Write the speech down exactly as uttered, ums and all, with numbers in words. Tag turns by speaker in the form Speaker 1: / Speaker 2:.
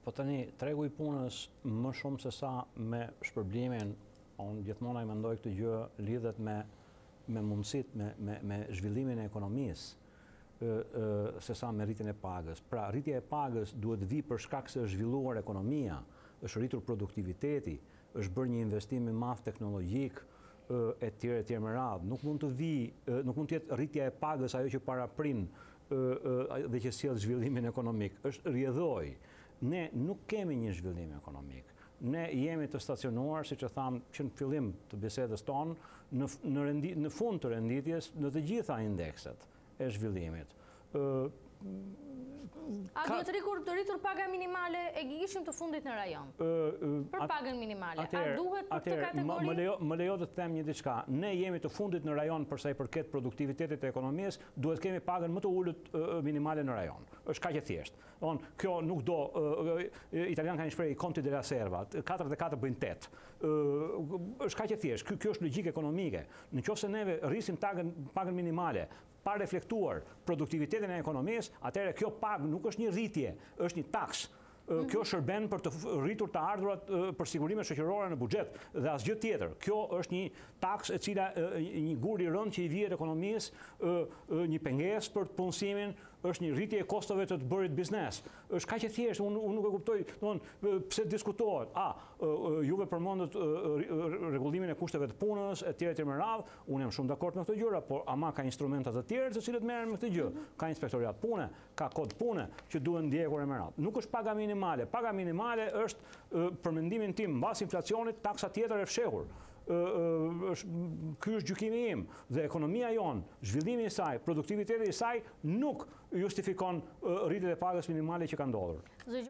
Speaker 1: Po tani, tregu i punës më shumë se sa me shpërblimin, unë gjithmonë ai mendoj këtë gjë lidhet me me mundësit, me, me, me zhvillimin e ekonomisë, se sa me rritjen e pagës. Pra, rritja e pagës duhet vi për shkak se është zhvilluar ekonomia, është rritur produktiviteti, është bërë një investim i madh teknologjik, e tjerë e tjerë me radhë. Nuk mund të vi, nuk mund të jetë rritja e pagës ajo që paraprin dhe që sjell zhvillimin ekonomik. Është rrjedhoj. Ne nuk kemi një zhvillim ekonomik. Ne jemi të stacionuar, siç e tham që në fillim të bisedës tonë, në, në, rendi, në fund të renditjes në të gjitha indekset e zhvillimit. Uh,
Speaker 2: A duhet rritur, të rritur paga minimale e gishëm të fundit në rajon? Uh, uh, për pagën minimale.
Speaker 1: Atër,
Speaker 2: A duhet për
Speaker 1: atër,
Speaker 2: këtë kategori?
Speaker 1: Më lejo, më lejo të them një diçka. Ne jemi të fundit në rajon për sa i përket produktivitetit të ekonomisë, duhet kemi pagën më të ulët uh, minimale në rajon. Është kaq e thjeshtë. Don, kjo nuk do uh, italian ka një shprehje conti della serva, katër dhe katër bëjnë tetë. Uh, është kaq e thjeshtë. Ky, kjo është logjikë ekonomike. Nëse neve rrisim pagën pagën minimale pa reflektuar produktivitetin e ekonomisë, atëherë kjo pagë nuk është një rritje, është një taks. Kjo shërben për të rritur të ardhurat për sigurime shoqërore në buxhet dhe asgjë tjetër. Kjo është një taks e cila një gur i rënd që i vihet ekonomisë, një pengesë për të punësimin, është një rritje e kostove të të bërit biznes. Është kaq e thjeshtë, unë un nuk e kuptoj, domthonë pse diskutohet. A, juve përmendët rregullimin e kushteve të punës, etj etj me radhë, unë jam shumë dakord me këtë gjëra, por ama ka instrumenta të tjerë të cilët merren me këtë gjë. Ka inspektoriat pune, ka kod pune që duhen ndjekur me radhë. Nuk është paga minimale. Paga minimale është, për mendimin tim, mbas inflacionit, taksa tjetër e fshehur. Ky është gjykimi im dhe ekonomia jonë, zhvillimi i saj, produktiviteti i saj nuk justifikon rritjet e pagës minimale që ka ndodhur.